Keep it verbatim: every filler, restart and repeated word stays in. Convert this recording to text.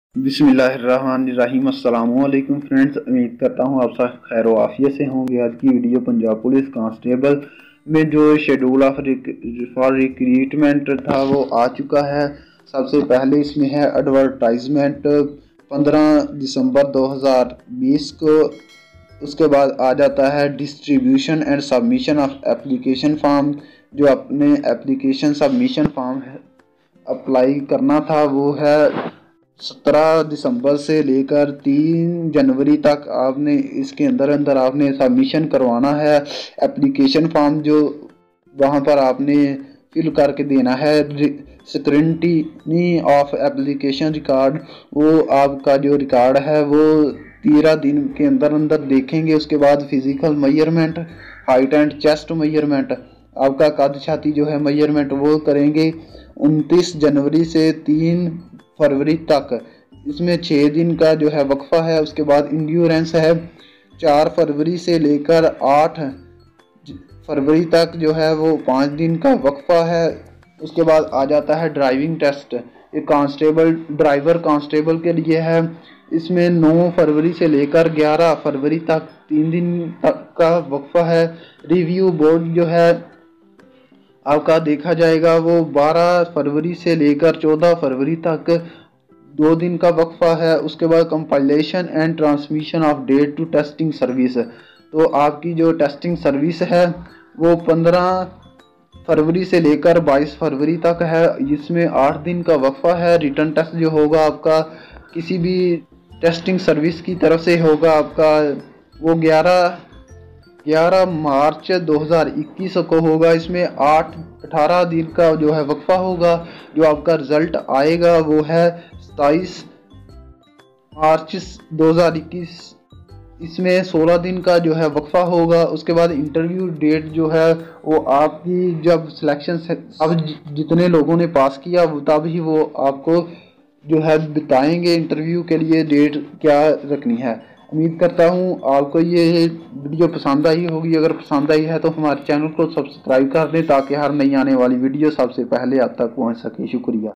बिस्मिल्लाहिर्रहमानिर्रहीम। अस्सलामुअलैकुम फ्रेंड्स, उम्मीद करता हूँ आप सब खैर वाफियत से होंगे। आज की वीडियो पंजाब पुलिस कांस्टेबल में जो शेड्यूल ऑफ फॉर रिक्रूटमेंट था वो आ चुका है। सबसे पहले इसमें है एडवर्टाइजमेंट पंद्रह दिसंबर दो हज़ार बीस को। उसके बाद आ जाता है distribution and submission of application form. जो अपने एप्लीकेशन सबमिशन फॉर्म अप्लाई करना था वो है सत्रह दिसंबर से लेकर तीन जनवरी तक आपने इसके अंदर अंदर आपने सबमिशन करवाना है। एप्लीकेशन फॉर्म जो वहाँ पर आपने फिल करके देना है। स्क्रूटनी ऑफ एप्लीकेशन रिकॉर्ड, वो आपका जो रिकॉर्ड है वो तेरह दिन के अंदर अंदर देखेंगे। उसके बाद physical measurement, height and chest measurement, आपका कद छाती जो है मेजरमेंट वो करेंगे उनतीस जनवरी से तीन फरवरी तक। इसमें छः दिन का जो है वक्फा है। उसके बाद इंड्योरेंस है चार फरवरी से लेकर आठ फरवरी तक जो है वो पाँच दिन का वक्फा है। उसके बाद आ जाता है ड्राइविंग टेस्ट। ये कांस्टेबल ड्राइवर कांस्टेबल के लिए है। इसमें नौ फरवरी से लेकर ग्यारह फरवरी तक तीन दिन तक का वक्फा है। रिव्यू बोर्ड जो है आपका देखा जाएगा वो बारह फरवरी से लेकर चौदह फरवरी तक दो दिन का वक्फा है। उसके बाद compilation and transmission of date to testing service, तो आपकी जो टेस्टिंग सर्विस है वो पंद्रह फरवरी से लेकर बाईस फरवरी तक है। इसमें आठ दिन का वक्फा है। रिटर्न टेस्ट जो होगा आपका किसी भी टेस्टिंग सर्विस की तरफ से होगा आपका वो ग्यारह ग्यारह मार्च दो हज़ार इक्कीस को होगा। इसमें आठ अठारह दिन का जो है वक्फा होगा। जो आपका रिजल्ट आएगा वो है सताईस मार्च दो हज़ार इक्कीस। इसमें सोलह दिन का जो है वक्फा होगा। उसके बाद इंटरव्यू डेट जो है वो आपकी जब सिलेक्शन अब जितने लोगों ने पास किया तब ही वो आपको जो है बताएंगे इंटरव्यू के लिए डेट क्या रखनी है। उम्मीद करता हूँ आपको ये वीडियो पसंद आई होगी। अगर पसंद आई है तो हमारे चैनल को सब्सक्राइब कर दें ताकि हर नई आने वाली वीडियो सबसे पहले आप तक पहुँच सके। शुक्रिया।